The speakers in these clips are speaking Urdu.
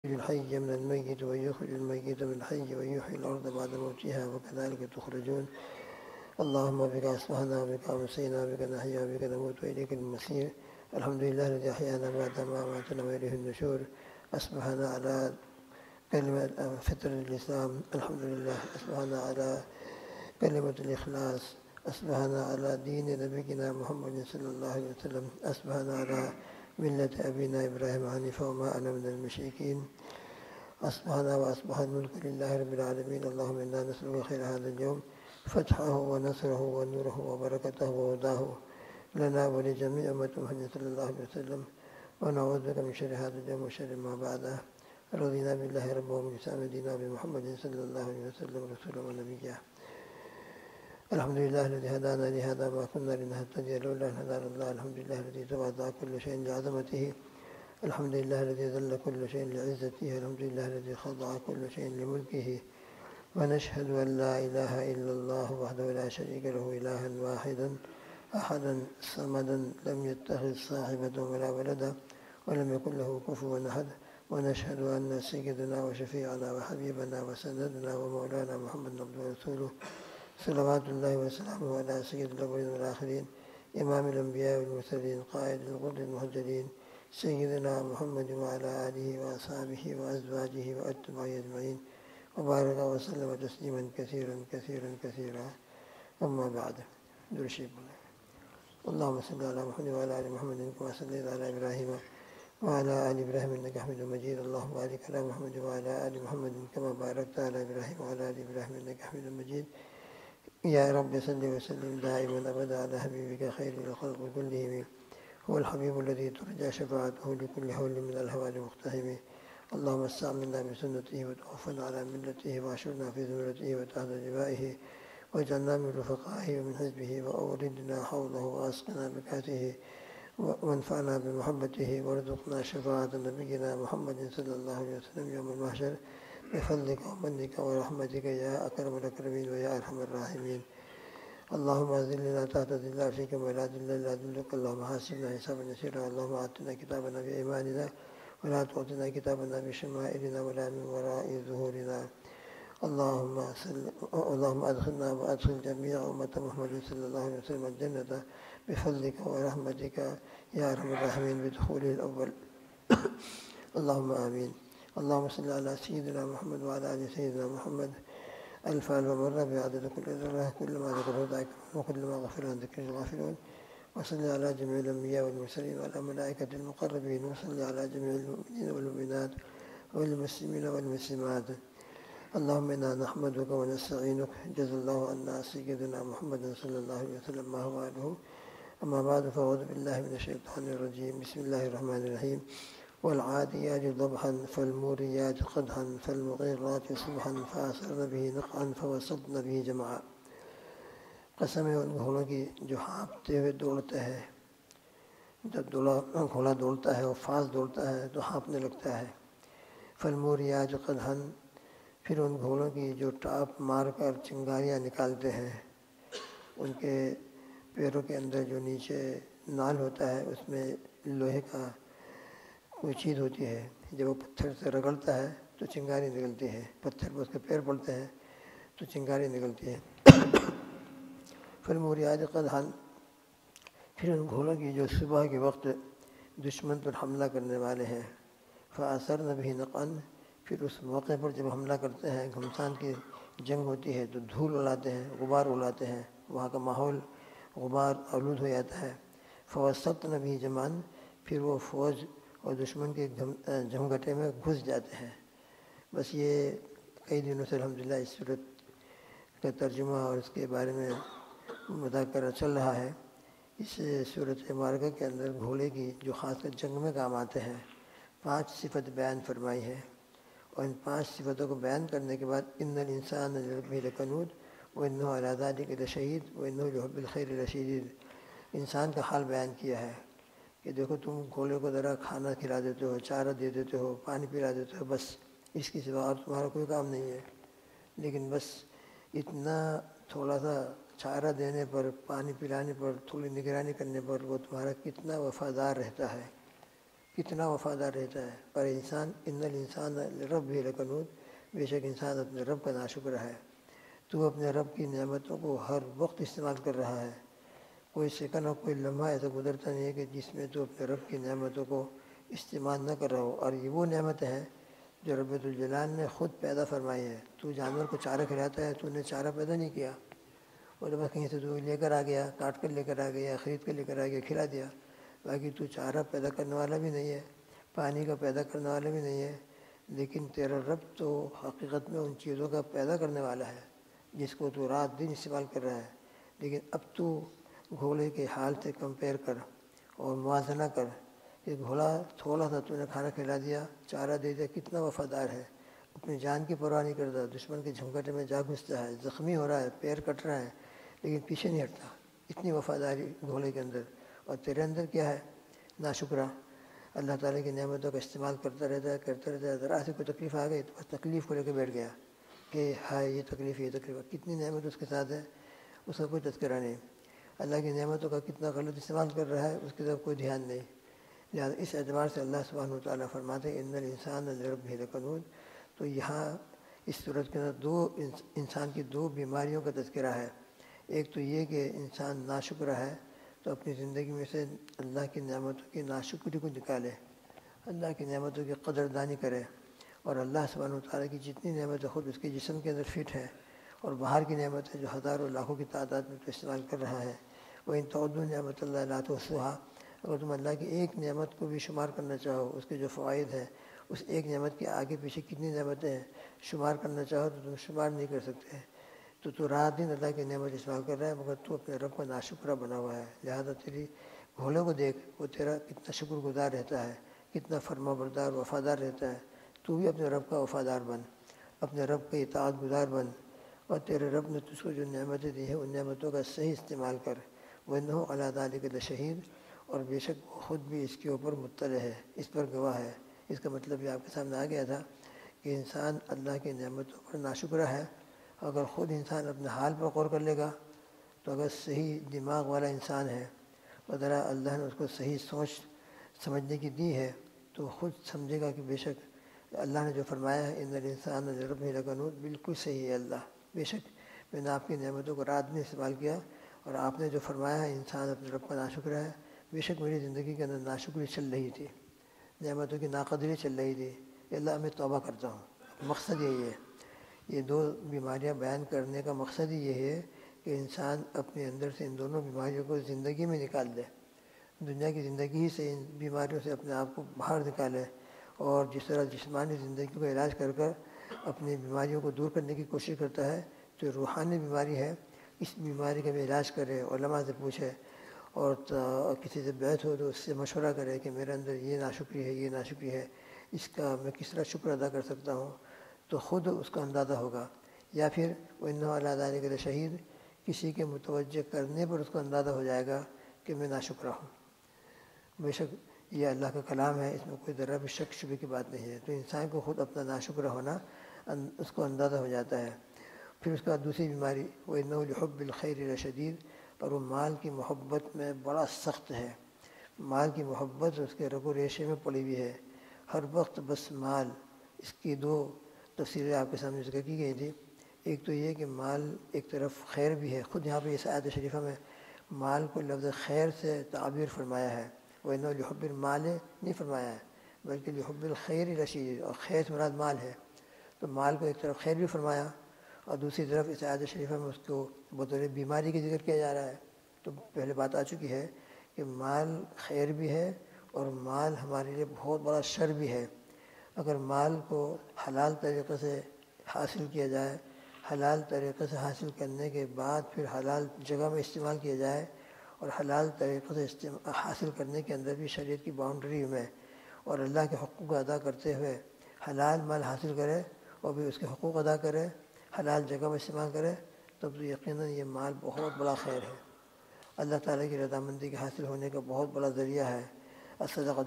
الحي من الميت ويخرج الميت من الحي ويحيي الأرض بعد موتها وكذلك تخرجون. اللهم بك أصبحنا وبك أمسينا وبك نحيا وبك نموت وإليك المصير. الحمد لله الذي أحيانا بعد ما أماتنا وإليه النشور. أصبحنا على كلمة فطر الإسلام، الحمد لله. أصبحنا على كلمة الإخلاص، أصبحنا على دين نبينا محمد صلى الله عليه وسلم، أصبحنا على ملة أبينا إبراهيم حنيفا وما أنا من المشركين. أصبحنا وأصبح الملك لله رب العالمين. اللهم إنا نسألك خير هذا اليوم، فتحه ونصره ونوره وبركته وهداه لنا ولجميع أمة محمد صلى الله عليه وسلم، ونعوذ بك من شر هذا اليوم وشر ما بعده. رضينا بالله ربا وبالإسلام دينا بمحمد صلى الله عليه وسلم رسولا ونبيا. الحمد لله الذي هدانا لهذا ما كنا لنهتدي لولا أن هدانا الله. الحمد لله الذي تواضع كل شيء لعظمته. الحمد لله الذي ذل كل شيء لعزته. الحمد لله الذي خضع كل شيء لملكه. ونشهد أن لا إله إلا الله وحده لا شريك له، إلها واحدا أحدا صمدا لم يتخذ صاحبة ولا ولدا ولم يكن له كفوا أحد. ونشهد أن سيدنا وشفيعنا وحبيبنا وسندنا ومولانا محمد عبده ورسوله، صلوات الله وسلامه على سيد الأولين والآخرين، إمام الأنبياء والمرسلين، قائد الغر المهجرين، سيدنا محمد وعلى آله وأصحابه وأزواجه وأتباعه أجمعين، وبارك وسلم تسليما كثيرا كثيرا كثيرا. أما بعد، درشيب اللهم صل على محمد وعلى آل محمد كما صليت على إبراهيم وعلى آل إبراهيم إنك حميد مجيد. اللهم بارك على محمد وعلى آل محمد كما باركت على إبراهيم وعلى آل إبراهيم إنك حميد مجيد. يا رب صل وسلم دائما أبدا على حبيبك خير الخلق كلهم، هو الحبيب الذي ترجى شفاعته لكل حول من الهوى المقتحم. اللهم استعملنا بسنته وتوفنا على ملته واشرنا في زمرته وتحت لوائه، واجعلنا من رفقائه ومن حزبه، وأوردنا حوضه وأسقنا بكأسه، وانفعنا بمحبته، وارزقنا شفاعة نبينا محمد صلى الله عليه وسلم يوم المحشر بفضلك ومنك ورحمتك يا أكرم الأكرمين ويا أرحم الراحمين. اللهم أذلنا تحت ظل عرشك ولا ذل إلا ذلك. اللهم حاسبنا حسابا يسيرا. اللهم آتنا كتابنا بإيماننا ولا تعطنا كتابنا بشمائلنا ولا من وراء ظهورنا. اللهم أدخلنا وأدخل جميع أمة محمد صلى الله عليه وسلم الجنة بفضلك ورحمتك يا أرحم الراحمين بدخوله الأول. اللهم آمين. اللهم صل على سيدنا محمد وعلى آل سيدنا محمد ألف مرة بعدد كل ذرة، كل ما ذكره ذاكرون وكل ما غفر عن ذكره الغافلون. وصل على جميع الأنبياء والمرسلين وعلى ملائكة المقربين، وصل على جميع المؤمنين والمؤمنات والمسلمين والمسلمات. اللهم إنا نحمدك ونستعينك. جزا الله عنا سيدنا محمد صلى الله عليه وسلم ما هو أهله. أما بعد، فأعوذ بالله من الشيطان الرجيم. بسم الله الرحمن الرحيم. والعاديات ضبحا فالموريات قدحا فالمغيرات صبحا فأثرن به نقعا فوسطن به جمعا. قسم ہے ان گھوڑوں کی جو ہانپتے ہوئے دوڑتا ہے. جب گھوڑا دوڑتا ہے اور فاس دوڑتا ہے تو ہانپنے لگتا ہے. فالموریات قدحا، پھر ان گھوڑوں کی جو ٹاپ مار کر چنگاریاں نکالتے ہیں، ان کے پیروں کے اندر جو نیچے نال ہوتا ہے اس میں لوہے کا کوئی چیز ہوتی ہے. جب وہ پتھر سے رگڑتا ہے تو چنگاری نکلتی ہے، پتھر پر اس کے پیر پڑتے ہیں تو چنگاری نکلتی ہے. فالموریات قدحا، پھر ان گھوڑوں کی جو صبح کے وقت دشمن پر حملہ کرنے والے ہیں. فأثرن به نقعا، پھر اس موقع پر جب حملہ کرتے ہیں، گھمسان کی جنگ ہوتی ہے تو دھول اڑاتے ہیں، غبار اڑاتے ہیں، وہاں کا ماحول غبار آلود ہو جاتا ہے. فوسطن به جمعا، پھر وہ فوج اور دشمن کے جھمگٹے میں گھس جاتے ہیں. بس یہ کئی دنوں سے الحمدللہ اس صورت کا ترجمہ اور اس کے بارے میں مذاکرہ چل رہا ہے. اس صورت مبارکہ کے اندر گھوڑے کی جو خاص کر جنگ میں کام آتے ہیں 5 صفت بیان فرمائی ہے، اور ان 5 صفتوں کو بیان کرنے کے بعد ان الانسان لربہ لکنود وانہ علی ذلک لشہید وانہ لحب الخیر لشدید، انسان کا حال بیان کیا ہے کہ دیکھو تم گھوڑے کو ذرا کھانا کھلا دیتے ہو، چارہ دے دیتے ہو، پانی پلا دیتے ہو، بس اس کی سوا اور تمہارا کوئی کام نہیں ہے. لیکن بس اتنا تھوڑا سا چارہ دینے پر، پانی پلانے پر، تھوڑی نگرانی کرنے پر وہ تمہارا کتنا وفادار رہتا ہے، کتنا وفادار رہتا ہے۔ پر انسان ان الانسان لربہ لکنود، بے شک انسان اپنے رب کا ناشکر ہے۔ تو اپنے رب کی نعمتوں کو ہر وقت استعمال کر رہا ہے، کوئی سیکنڈ اور کوئی لمحہ ایسا گزرتا نہیں ہے کہ جس میں تو اپنے رب کی نعمتوں کو استعمال نہ کر رہا ہو۔ اور یہ وہ نعمت ہے جو رب الجلال نے خود پیدا فرمائی ہے۔ تو جانور کو چارہ کھلاتا ہے، تو نے چارہ پیدا نہیں کیا، وہ تو بس کہیں سے تو لے کر آ گیا، کاٹ کر لے کر آ گیا، خرید کر لے کر آ گیا، کھلا دیا۔ باقی تو چارہ پیدا کرنے والا بھی نہیں ہے، پانی کا پیدا کرنے والا بھی نہیں ہے۔ لیکن تیرا رب تو حقیقت میں ان چیزوں کا پیدا کرنے والا ہے جس کو تو رات دن استعمال کر رہا ہے۔ لیکن اب تو گھوڑے کے حال سے کمپیئر کر اور موازنہ کر کہ گھوڑا تھوڑا سا تو نے کھانا کھلا دیا، چارہ دے دیا، کتنا وفادار ہے، اپنی جان کی پرواہ نہیں کرتا، دشمن کے جھنگٹے میں جا گھستا ہے، زخمی ہو رہا ہے، پیر کٹ رہا ہے لیکن پیچھے نہیں ہٹتا۔ اتنی وفاداری گھوڑے کے اندر، اور تیرے اندر کیا ہے؟ ناشکرہ، اللہ تعالیٰ کی نعمتوں کا استعمال کرتا رہتا ہے، ذرا سے کوئی تکلیف آ گئی تو بس تکلیف کو لے کے بیٹھ گیا کہ ہائے یہ تکلیف، کتنی نعمت اس کے ساتھ ہے، اس کا کوئی تذکرہ نہیں۔ اللہ کی نعمتوں کا کتنا غلط استعمال کر رہا ہے اس کی طرف کوئی دھیان نہیں۔ لہٰذا اس اعتبار سے اللہ سبحانہ وتعالیٰ فرماتے ہیں ان الانسان لربہ لکنود۔ تو یہاں اس صورت کے اندر انسان کی دو بیماریوں کا تذکرہ ہے۔ ایک تو یہ کہ انسان ناشکر ہے تو اپنی زندگی میں سے اللہ کی نعمتوں کی ناشکری کو نکالے، اللہ کی نعمتوں کی قدردانی کرے، اور اللہ سبحانہ وتعالیٰ کی جتنی نعمتیں خود اس کے جسم کے اندر فٹ ہے، اور باہر کی نعمتیں جو ہزاروں لاکھوں کی تعداد میں تو استعمال کر رہا ہے، وہ ان تعدوا نعمت اللہ لا تحصوها، اگر تم اللہ کی ایک نعمت کو بھی شمار کرنا چاہو، اس کے جو فوائد ہیں، اس ایک نعمت کے آگے پیچھے کتنی نعمتیں ہیں شمار کرنا چاہو تو تم شمار نہیں کر سکتے۔ تو رات دن اللہ کی نعمت استعمال کر رہا ہے مگر تو اپنے رب کا ناشکرہ بنا ہوا ہے۔ لہذا تیری گھوڑے کو دیکھ، وہ تیرا کتنا شکر گزار رہتا ہے، کتنا فرما بردار وفادار رہتا ہے۔ تو بھی اپنے رب کا وفادار بن، اپنے رب کا اطاعت گزار بن، اور تیرے رب نے تجھ کو جو نعمتیں دی ہیں ان نعمتوں کا صحیح استعمال کر۔ وَإِنَّهُ عَلَىٰ ذَٰلِكَ لَشَهِيدٌ، اور بے شک وہ خود بھی اس کے اوپر مطلع ہے، اس پر گواہ ہے۔ اس کا مطلب یہ آپ کے سامنے آ گیا تھا کہ انسان اللہ کی نعمتوں پر ناشکرہ ہے۔ اگر خود انسان اپنے حال پر غور کر لے گا تو اگر صحیح دماغ والا انسان ہے اور ذرا اللہ نے اس کو صحیح سوچ سمجھنے کی دی ہے تو خود سمجھے گا کہ بے شک اللہ نے جو فرمایا ہے ان الانسان لربہ لکنود، بالکل صحیح ہے اللہ۔ بے شک میں نے آپ کی نعمتوں کو رات میں استعمال کیا، اور آپ نے جو فرمایا ہے انسان اپنے رب کا ناشکرہ ہے، بے شک میری زندگی کے اندر ناشکری چل رہی تھی، نعمتوں کی ناقدری چل رہی تھی، اللہ میں توبہ کرتا ہوں۔ مقصد یہی ہے، یہ دو بیماریاں بیان کرنے کا مقصد ہی یہی ہے کہ انسان اپنے اندر سے ان دونوں بیماریوں کو زندگی میں نکال دے، دنیا کی زندگی ہی سے ان بیماریوں سے اپنے آپ کو باہر نکالے، اور جس طرح جسمانی زندگی کو علاج کر کر اپنی بیماریوں کو دور کرنے کی کوشش کرتا ہے، تو روحانی بیماری ہے، اس بیماری کا بھی علاج کرے، علماء سے پوچھے، اور کسی سے بیعت ہو تو اس سے مشورہ کرے کہ میرے اندر یہ ناشکری ہے، یہ ناشکری ہے، اس کا میں کس طرح شکر ادا کر سکتا ہوں، تو خود اس کا اندازہ ہوگا۔ یا پھر وَإِنَّهُ عَلَىٰ ذَٰلِكَ لَشَهِيدٌ، کسی کے متوجہ کرنے پر اس کو اندازہ ہو جائے گا کہ میں ناشکرہ ہوں۔ بے شک یہ اللہ کا کلام ہے، اس میں کوئی ذرہ بھی شک شبے کی بات نہیں ہے۔ تو انسان کو خود اپنا ناشکرہ ہونا اس کو اندازہ ہو جاتا ہے۔ پھر اس کے بعد دوسری بیماری وَإِنَّهُ لِحُبِّ الْخَيْرِ لَشَدِيدٌ، اور وہ مال کی محبت میں بڑا سخت ہے۔ مال کی محبت اس کے رگ و ریشے میں پڑی ہوئی ہے، ہر وقت بس مال۔ اس کی دو تفسیریں آپ کے سامنے ذکر کی گئی تھی۔ ایک تو یہ کہ مال ایک طرف خیر بھی ہے، خود یہاں پہ اس آیت شریفہ میں مال کو لفظ خیر سے تعبیر فرمایا ہے، وَإِنَّهُ لِحُبِّ الْمَالِ نہیں فرمایا ہے، بلکہ لِحُبِّ الْخَيْرِ لَشَدِيدٌ، اور خیر سے مراد مال ہے۔ تو مال کو ایک طرف خیر بھی فرمایا، اور دوسری طرف اس آیت شریفہ میں اس کو بطور بیماری کی ذکر کیا جا رہا ہے۔ تو پہلے بات آ چکی ہے کہ مال خیر بھی ہے اور مال ہمارے لیے بہت بڑا شر بھی ہے۔ اگر مال کو حلال طریقے سے حاصل کیا جائے، حلال طریقے سے حاصل کرنے کے بعد پھر حلال جگہ میں استعمال کیا جائے، اور حلال طریقے سے حاصل کرنے کے اندر بھی شریعت کی باؤنڈری میں اور اللہ کے حقوق کو ادا کرتے ہوئے حلال مال حاصل کرے اور بھی اس کے حقوق ادا کرے، حلال جگہ میں استعمال کرے، تب تو یقیناً یہ مال بہت بڑا خیر ہے، اللہ تعالیٰ کی رضامندی کے حاصل ہونے کا بہت بڑا ذریعہ ہے۔ الصدقۃ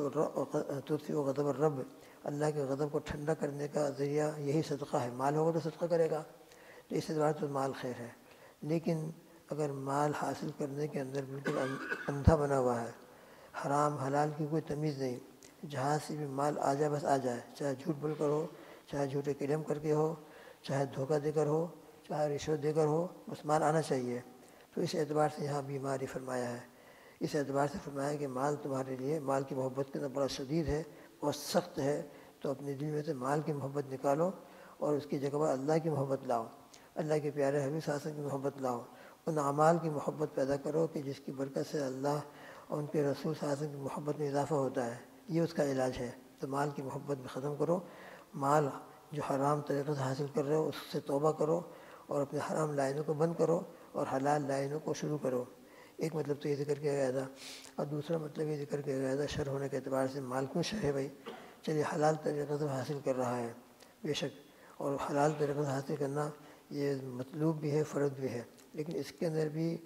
تطفئ غضب الرب، اللہ کے غضب کو ٹھنڈا کرنے کا ذریعہ یہی صدقہ ہے۔ مال ہوگا تو صدقہ کرے گا، تو اس اعتبار سے مال خیر ہے۔ لیکن اگر مال حاصل کرنے کے اندر بالکل اندھا بنا ہوا ہے، حرام حلال کی کوئی تمیز نہیں، جہاں سے بھی مال آ جائے بس آ جائے، چاہے جھوٹ بول کر ہو، چاہے جھوٹے کلیم کر کے ہو، چاہے دھوکہ دے کر ہو، چاہے رشوت دے کر ہو، بس مال آنا چاہیے۔ تو اس اعتبار سے یہاں بیماری فرمایا ہے، اس اعتبار سے فرمایا کہ مال تمہارے لیے، مال کی محبت کے اندر بڑا شدید ہے، بہت سخت ہے، تو اپنے دل میں سے مال کی محبت نکالو اور اس کی جگہ پر اللہ کی محبت لاؤ، اللہ کے پیارے حبیب صلی اللہ علیہ وسلم کی محبت لاؤ، ان اعمال کی محبت پیدا کرو کہ جس کی برکت سے اللہ اور ان کے رسول صلی اللہ علیہ وسلم کی محبت میں اضافہ ہوتا ہے، یہ اس کا علاج ہے۔ تو مال کی محبت میں ختم کرو، مال جو حرام طریقے سے حاصل کر رہے ہو اس سے توبہ کرو اور اپنے حرام لائنوں کو بند کرو اور حلال لائنوں کو شروع کرو۔ ایک مطلب تو یہ ذکر کیا گیا تھا، اور دوسرا مطلب یہ ذکر کیا گیا تھا شر ہونے کے اعتبار سے مال کیوں شر ہے بھائی؟ چلیے حلال طریقے سے حاصل کر رہا ہے بے شک، اور حلال طریقے سے حاصل کرنا یہ مطلوب بھی ہے، فرض بھی ہے، لیکن اس کے اندر بھی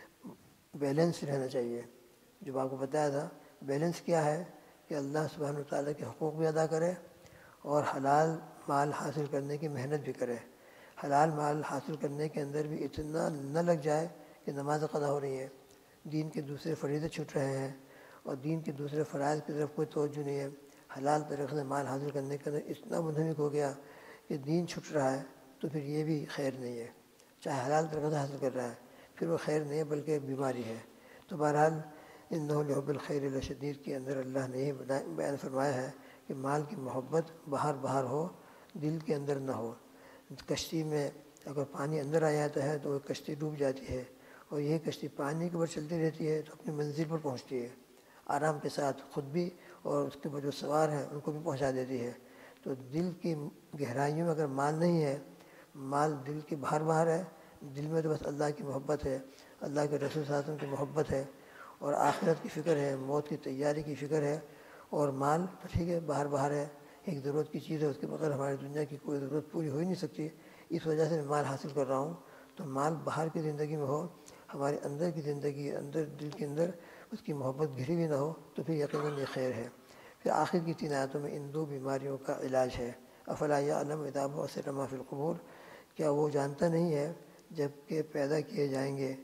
بیلنس رہنا چاہیے۔ جو آپ کو بتایا تھا بیلنس کیا ہے کہ اللہ سبحانہ وتعالیٰ کے حقوق بھی ادا کرے اور حلال مال حاصل کرنے کی محنت بھی کرے۔ حلال مال حاصل کرنے کے اندر بھی اتنا نہ لگ جائے کہ نماز قضا ہو رہی ہے، دین کے دوسرے فریضے چھوٹ رہے ہیں اور دین کے دوسرے فرائض کی طرف کوئی توجہ نہیں ہے۔ حلال طریقے سے مال حاصل کرنے کے اندر اتنا منہمک ہو گیا کہ دین چھٹ رہا ہے، تو پھر یہ بھی خیر نہیں ہے۔ چاہے حلال طریقے سے حاصل کر رہا ہے پھر وہ خیر نہیں ہے بلکہ بیماری ہے۔ تو بہرحال انہ لحب الخیر لشدید کے اندر اللہ نے یہ بیان فرمایا ہے کہ مال کی محبت باہر باہر ہو، دل کے اندر نہ ہو۔ کشتی میں اگر پانی اندر آ جاتا ہے تو وہ کشتی ڈوب جاتی ہے، اور یہ کشتی پانی کے اوپر چلتی رہتی ہے تو اپنی منزل پر پہنچتی ہے آرام کے ساتھ، خود بھی اور اس کے اوپر جو سوار ہیں ان کو بھی پہنچا دیتی ہے۔ تو دل کی گہرائیوں میں اگر مال نہیں ہے، مال دل کے باہر باہر ہے، دل میں تو بس اللہ کی محبت ہے، اللہ کے رسول صلی اللہ علیہ وسلم کی محبت ہے اور آخرت کی فکر ہے، موت کی تیاری کی فکر ہے، اور مال تو ٹھیک ہے باہر باہر ہے، ایک ضرورت کی چیز ہے، اس کے بغیر ہماری دنیا کی کوئی ضرورت پوری ہو ہی نہیں سکتی، اس وجہ سے میں مال حاصل کر رہا ہوں۔ تو مال باہر کی زندگی میں ہو، ہمارے اندر کی زندگی، اندر دل کے اندر اس کی محبت گھری ہوئی نہ ہو، تو پھر یقیناً یہ خیر ہے۔ پھر آخر کی 3 آیتوں میں ان 2 بیماریوں کا علاج ہے۔ افلا یعلم اذا بعثر ما فی القبور، کیا وہ جانتا نہیں ہے جب کہ پیدا کیے جائیں گے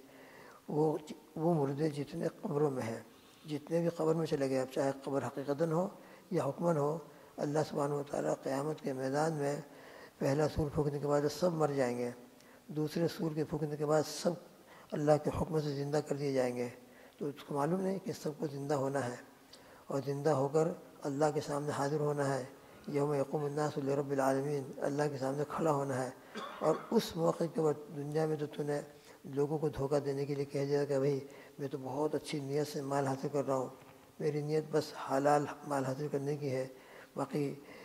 وہ مردے جتنے قبروں میں ہیں، جتنے بھی قبر میں چلے گئے، اب چاہے قبر حقیقتاً ہو یا حکماً ہو، اللہ سبحانہ وتعالیٰ قیامت کے میدان میں پہلا سور پھونکنے کے بعد سب مر جائیں گے، دوسرے سور کے پھونکنے کے بعد سب اللہ کے حکم سے زندہ کر دیے جائیں گے۔ تو اس کو معلوم نہیں کہ سب کو زندہ ہونا ہے اور زندہ ہو کر اللہ کے سامنے حاضر ہونا ہے، یوم یقوم الناس لرب العالمین، اللہ کے سامنے کھڑا ہونا ہے۔ اور اس موقع کے بعد دنیا میں تو نے لوگوں کو دھوکہ دینے کے لیے کہہ دیا کہ بھائی میں تو بہت اچھی نیت سے مال حاصل کر رہا ہوں، میری نیت بس حلال مال حاصل کرنے کی ہے، باقی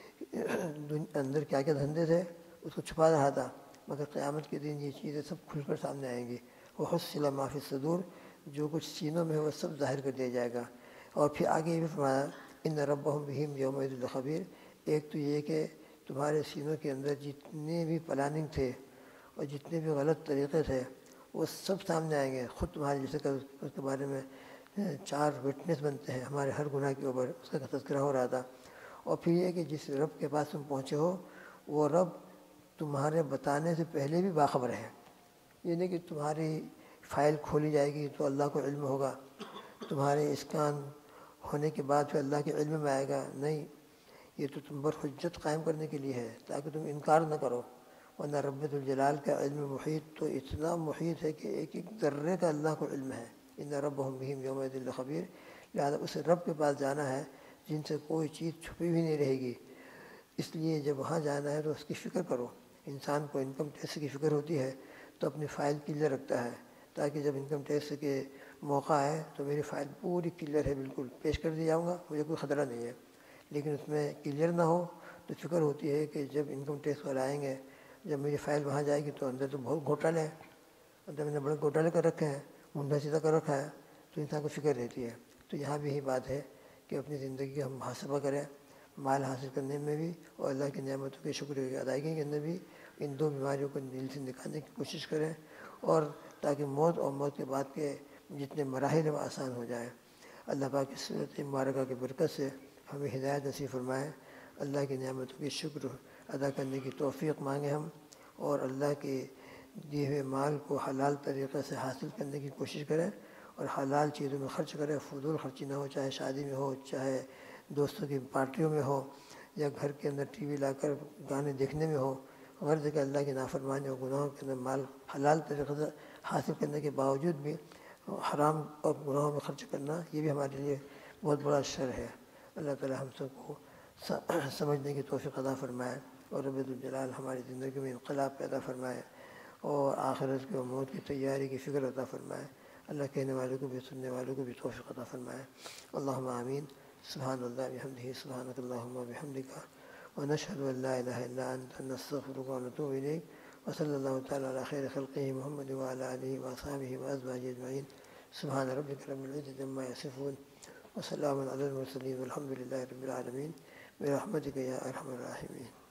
اندر کیا کیا دھندے تھے اس کو چھپا رہا تھا، مگر قیامت کے دن یہ چیزیں سب کھل کر سامنے آئیں گی۔ وحصل ما فی الصدور، جو کچھ سینوں میں ہے وہ سب ظاہر کر دیا جائے گا۔ اور پھر آگے یہ بھی فرمایا ان ربہم بہم یومئذ لخبیر، ایک تو یہ کہ تمہارے سینوں کے اندر جتنے بھی پلاننگ تھے اور جتنے بھی غلط طریقے تھے وہ سب سامنے آئیں گے، خود تمہارے جیسے کہ اس کے بارے میں 4 وٹنس بنتے ہیں ہمارے ہر گناہ کے اوپر، اس کا تذکرہ ہو رہا تھا۔ اور پھر یہ کہ جس رب کے پاس تم پہنچے ہو وہ رب تمہارے بتانے سے پہلے بھی باخبر ہے، یہ نہیں کہ تمہاری فائل کھولی جائے گی تو اللہ کو علم ہوگا، تمہارے اسکان ہونے کے بعد پھر اللہ کے علم میں آئے گا، نہیں، یہ تو تم پر حجت قائم کرنے کے لیے ہے تاکہ تم انکار نہ کرو، ورنہ رب الجلال کا علم محیط تو اتنا محیط ہے کہ ایک ایک ذرے کا اللہ کو علم ہے۔ ان ربہم بہم یومئذ لخبیر، لہٰذا اس رب کے پاس جانا ہے جن سے کوئی چیز چھپی ہوئی نہیں رہے گی، اس لیے جب وہاں جانا ہے تو اس کی فکر کرو۔ انسان کو انکم ٹیکس کی فکر ہوتی ہے تو اپنی فائل کلیئر رکھتا ہے تاکہ جب انکم ٹیکس کے موقع آئے تو میری فائل پوری کلیئر ہے، بالکل پیش کر دی جاؤں گا، مجھے کوئی خطرہ نہیں ہے۔ لیکن اس میں کلیئر نہ ہو تو فکر ہوتی ہے کہ جب انکم ٹیکس والے آئیں گے، جب میری فائل وہاں جائے گی تو اندر تو بہت گھوٹالے ہیں، اندر میں نے بڑے گھوٹالے کر رکھے ہیں، منڈا سیدھا کر رکھا ہے، تو انسان کو فکر رہتی ہے۔ تو یہاں بھی یہی بات ہے کہ اپنی زندگی کا ہم محاسبہ کریں، مال حاصل کرنے میں بھی اور اللہ کی نعمتوں کے شکر کی ادائیگی کے اندر بھی ان 2 بیماریوں کو دل سے نکالنے کی کوشش کریں، اور تاکہ موت اور موت کے بعد کے جتنے مراحل ہیں وہ آسان ہو جائیں۔ اللہ پاک کی صورت مبارکہ کی برکت سے ہمیں ہدایت نصیب فرمائے، اللہ کی نعمتوں کی شکر ادا کرنے کی توفیق مانگیں ہم، اور اللہ کے دیے ہوئے مال کو حلال طریقے سے حاصل کرنے کی کوشش کریں اور حلال چیزوں میں خرچ کریں، فضول خرچی نہ ہو، چاہے شادی میں ہو، چاہے دوستوں کی پارٹیوں میں ہو یا گھر کے اندر ٹی وی لا کر گانے دیکھنے میں ہو، غرض کہ اللہ کی نافرمانی اور گناہوں کے اندر مال حلال طریقے سے حاصل کرنے کے باوجود بھی حرام اور گناہوں میں خرچ کرنا، یہ بھی ہمارے لیے بہت بڑا شر ہے۔ اللہ تعالی ہم سب کو سمجھنے کی توفیق عطا فرمائے، اور رب الجلال ہماری زندگی میں انقلاب پیدا فرمائے، اور آخرت کی موت کی تیاری کی فکر عطا فرمائے۔ اللہ کہنے والوں کو بھی سننے والوں کو بھی توفیق عطا فرمائے۔ اللہم آمین۔ سبحان اللہ بحمدہ، سبحانک اللہم وبحمدک، ونشہد ان لا الہ الا انت، نستغفرک ونتوب الیک، وصلی اللہ تعالی علی خیر خلقہ محمد وعلی آلہ واصحابہ وازواجہ اجمعین۔ سبحان ربک رب العزۃ عما یصفون، وسلام علی المرسلین، والحمد للہ رب العالمین، برحمتک یا ارحم الراحمین۔